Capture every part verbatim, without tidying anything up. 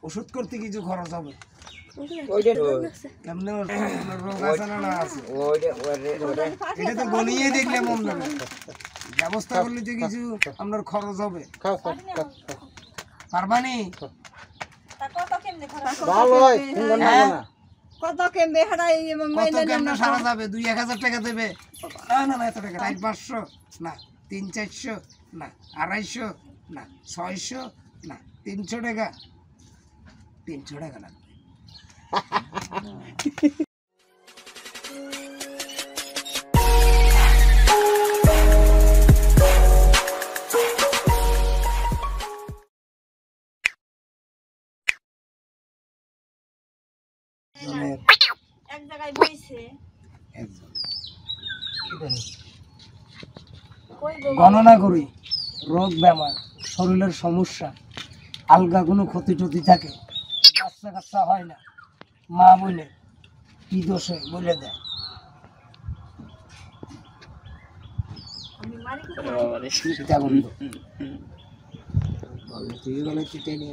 ওষুধ করতে কিছু খরচ হবে ওইটা কেমনে রোগ আছে না না আছে এটা তো গনিয়ে দেখলে মন যাবে ব্যবস্থা করলে তো কিছু আপনার খরচ হবে পারবানি কত কেমনে খরচ ভালো হয় কত কেমনে হারাই কত কেমনে সারা যাবে দুই এক হাজার টাকা দেবে না না না এত টাকা চার পাঁচশো না তিন চারশো না আড়াইশো না ছয়শো না তিনশো টাকা তিনশো টাকা লাগবে এক জায়গায় বইছে গণনা করি রোগ বেমার শরীরের সমস্যা আলগা কোনো ক্ষতি টতি থাকে বাচ্চা কাচ্চা হয় না মা বলে কি দোষে বলে দেয় সীতাকুণ্ড তুই বলে চিটে নিয়ে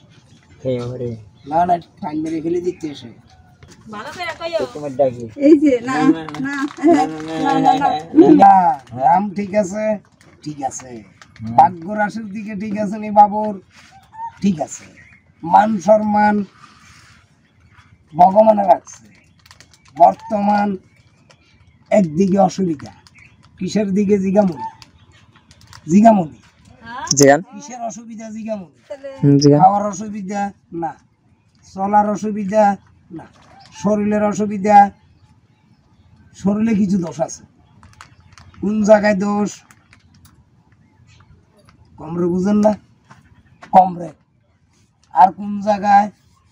না না টাইম মেরে ফেলে দিতে এসে ভালো করে কইও তোমার ডাকি এই যে না না না নাম ঠিক আছে ঠিক আছে ভাগ্য রাশির দিকে ঠিক আছে নি বাবুর ঠিক আছে মান সম্মান ভগবানে রাখছে বর্তমান একদিকে অসুবিধা কিসের দিকে জিগামুনি জিগামুনি কিসের অসুবিধা জিগামুনি খাওয়ার অসুবিধা না চলার অসুবিধা না শরীরের অসুবিধা শরীরে কিছু দোষ আছে কোন জায়গায় দোষ কমরে বুঝেন না কমরে আর কোন জায়গায়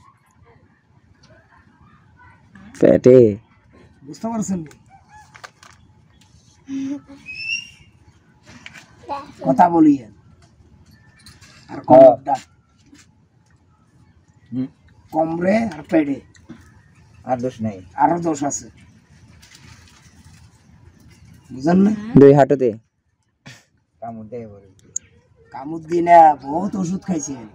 পেটে বুঝতে পারছেন কথা বলিয়েন আর কমরটা কমরে আর পেটে আর দোষ নাই আরো দোষ আছে বুঝেন না দুই হাঁটুতে কামড় দেয় বলে কামড় দিয়ে না বহুত ওষুধ খাইছেন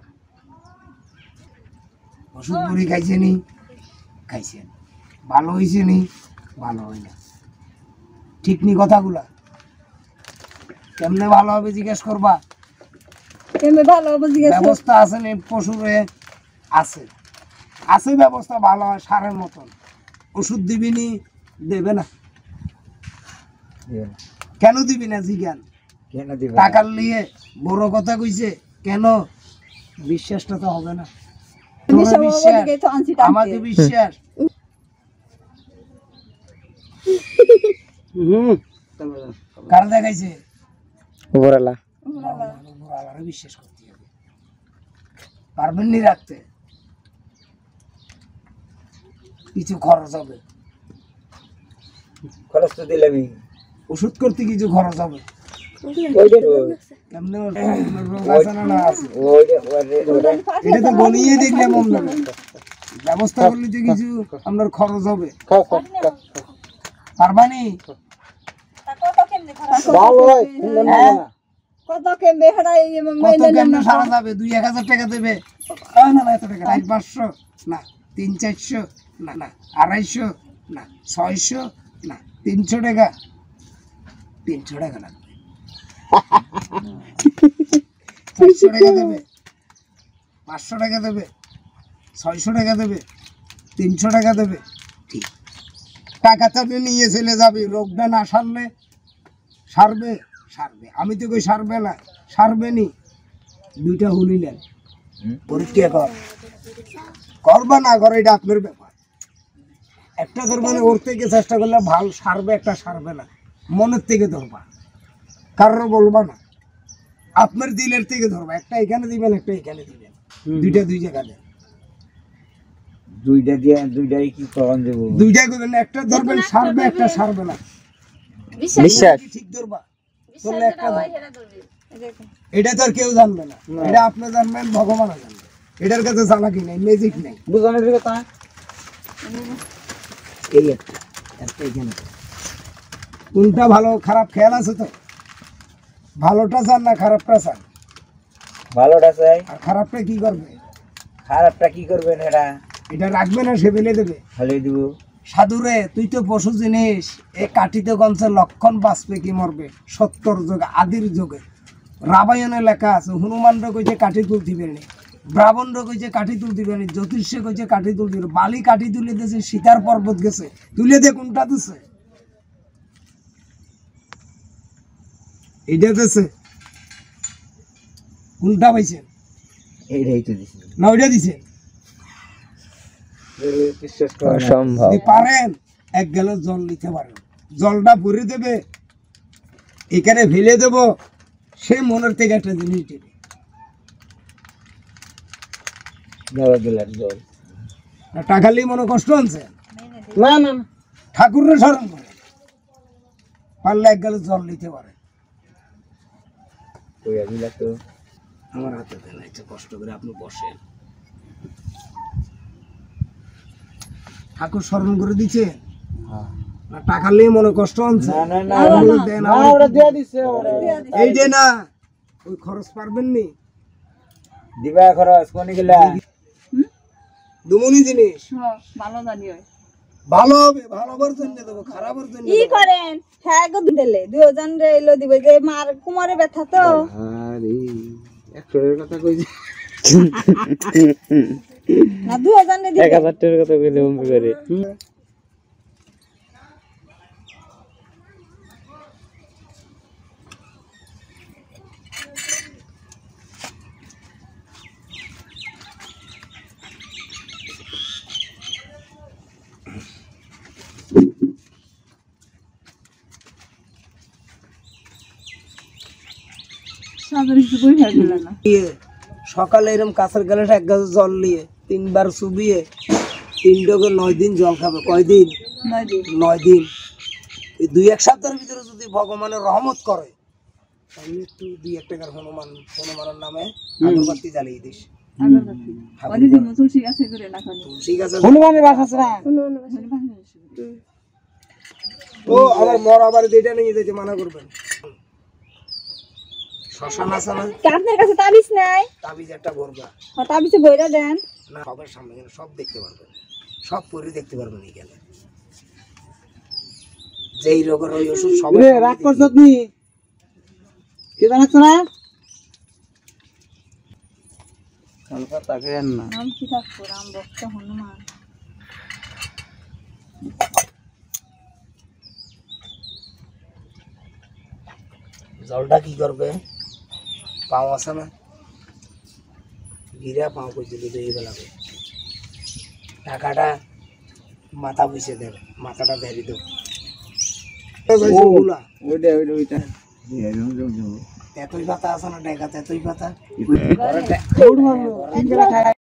ওষুধ বুড়ি খাইছেনি খাইছেন ভালো হয়েছে নি ভালো হয় না ঠিক নি কথাগুলা কেমনে ভালো হবে জিজ্ঞেস করবা কেমনে ভালো হবে জিজ্ঞেস ব্যবস্থা আছে নি পশুরে আছে আছে ব্যবস্থা ভালো হয় সারের মতন ওষুধ দিবি নি দেবে না কেন দিবি না জিজ্ঞান কেন দিবে টাকার নিয়ে বড় কথা কইছে কেন বিশ্বাসটা তো হবে না তোর বিশ্বাস আমাকে বিশ্বাস হুম কার দেখাইছে উপরওয়ালা উপরওয়ালারে বিশ্বাস করতে হবে পারবেন নি রাখতে কিছু খরচ হবে খরচ তো দিলামই ওষুধ করতে কিছু খরচ হবে ওইটা কেমনে রোগ আছে না না আছে ওইটা ওইটা এটা তো গনিয়ে দেখলে মন যাবে ব্যবস্থা করলে তো কিছু আপনার খরচ হবে খাও খাও পারবানি কত কেমনে খরচ ভালো হয় হ্যাঁ? কত কেমনে হারাই কত কেমনে সারা যাবে দুই এক হাজার টাকা দেবে না না না এত টাকা চার পাঁচশো না তিন চারশো না না আড়াইশো না ছয়শো না তিনশো টাকা তিনশো টাকা লাগবে চারশো টাকা দেবে পাঁচশো টাকা দেবে ছয়শো টাকা দেবে তিনশো টাকা দেবে ঠিক টাকা চাপে নিয়ে চলে যাবে রোগটা না সারলে সারবে সারবে আমি তো কই সারবে না সারবে নি দুইটা হুলিলেন পরীক্ষা কর করবা না করে এটা আপনার ব্যাপার একটা ধরবা না ওর থেকে চেষ্টা করলে ভালো সারবে একটা সারবে না মনের থেকে ধরবা কারোর বলবা না আপনার দিলের থেকে ধরবা একটা এখানে দিবেন একটা এখানে দিবেন দুইটা দুই জায়গা দেন দুইটা দিয়ে দুইটাই কি করন দেব দুইটা করবেন একটা ধরবেন সারবে একটা সারবে না বিশ্বাস ঠিক ধরবা ধরলে একটা ধরবে এটা তো আর কেউ জানবে না এটা আপনি জানবেন ভগবান জানবে এটার কাছে চালাকি নেই ম্যাজিক নেই বুঝানোর দিকে তা এই একটা একটা এখানে কোনটা ভালো খারাপ খেয়াল আছে তো ভালোটা চান না খারাপটা চান ভালোটা চাই আর খারাপটা কি করবে খারাপটা কি করবেন এটা এটা রাখবে না, সে ফেলে দেবে। ফেলে দিব। সাধুরে তুই তো পশু জিনিস, এ কাটিতে গঞ্চে লক্ষণ বাঁচবে কি মরবে, সত্তর যুগে আদির যুগে রামায়ণে লেখা আছে। হনুমানরা কইছে কাঠি তুলতে পারেনি, ব্রাহ্মণরা কইছে কাঠি তুলতে পারেনি, জ্যোতিষে কইছে কাঠি তুলতে পারে, বালি কাঠি তুলে দিয়েছে, সীতার পর্বত গেছে, তুলে দে কোনটা দিছে, এইটা দিছে কোনটা পাইছেন? এইটাই তো দিছি। না ওইটা দিছে? বিশ্বাস করেন না। অসম্ভব। যদি পারেন এক গেল জল নিতে পারেন, জলটা ভরে দেবে, এখানে ফেলে দেব, সে মনের থেকে একটা জিনিস দেবে। দেওয়া দিলাম জল। আর টাকা নিয়ে মনে কষ্ট আনছে না না না। ঠাকুরের স্মরণ করে, পারলে এক গেল জল নিতে পারে। কইয়া দিলা তো। আমার হাতে দেন, একটু কষ্ট করে আপনি বসেন। ঠাকুর স্মরণ করে দিচ্ছে হ্যাঁ। না টাকা নিয়ে মনে কষ্ট আনছে? না না না। ওগুলো দেন, না আমার- ওরা দিয়ে দিছে। এই যে না ওই খরচ পারবেন নি, দিবা খরচ কোন গেলা? দুমনি জিনিস হ্যাঁ, ভালো জানি হয়। ভালো হবে, ভালোবার জন্য দেবো, খারাপের জন্য কি দেবো না। করেন হ্যাঁ গো দিলে দুজন রে এলো দিবে যে মার কুমারে ব্যথা তো আরে একশো টাকার কথা কইছি। না দুজন রে এক দিবে হাজার টাকার কথা কইলে অম্বি করে। সাদরে কিছু বই হয়ে গেল না দিয়ে সকালে এরকম কাছের গেলে এক গাছ জল নিয়ে তিনবার চুবিয়ে তিন ডগে নয় দিন জল খাবে। কয়দিন? নয় দিন নয় দিন। এই দুই এক সপ্তাহের ভিতরে যদি ভগবানের রহমত করে তাহলে একটু দুই এক টাকার হনুমান হনুমানের নামে আগরবাতি জ্বালিয়ে দিস। আগরবাতি ওই দিন তুলসী গাছে করে না খালি ঠিক আছে? হনুমানের বাসা আছে না? ও আবার মর আবার যেটা নিয়ে যেতে মানা করবেন। শ্মশান আছে না, কি আপনার কাছে তাবিজ নাই তাবিজ একটা ভরবা ও তাবিজে বইরা দেন না, সবার সামনে গেলে সব দেখতে পারবেন, সব পরি দেখতে পারবেন। এখানে যেই রোগের ওই ওষুধ সবাই রে রাগ করছ তুমি? কে জানাছ না? হালকা তাকে না। নাম কি থাকবো রাম ভক্ত হনুমান জলটা কি করবে? পাও আছে না, গিরা পাও করে দিলে দিয়ে বেলাবে, টাকাটা মাথা বুঝে দেবে, মাথাটা ধরে দেবো। ওইটা ওইটা ওইটা। তেতই পাতা আছে না, ডেকা তেতই পাতা, ওর মারলো।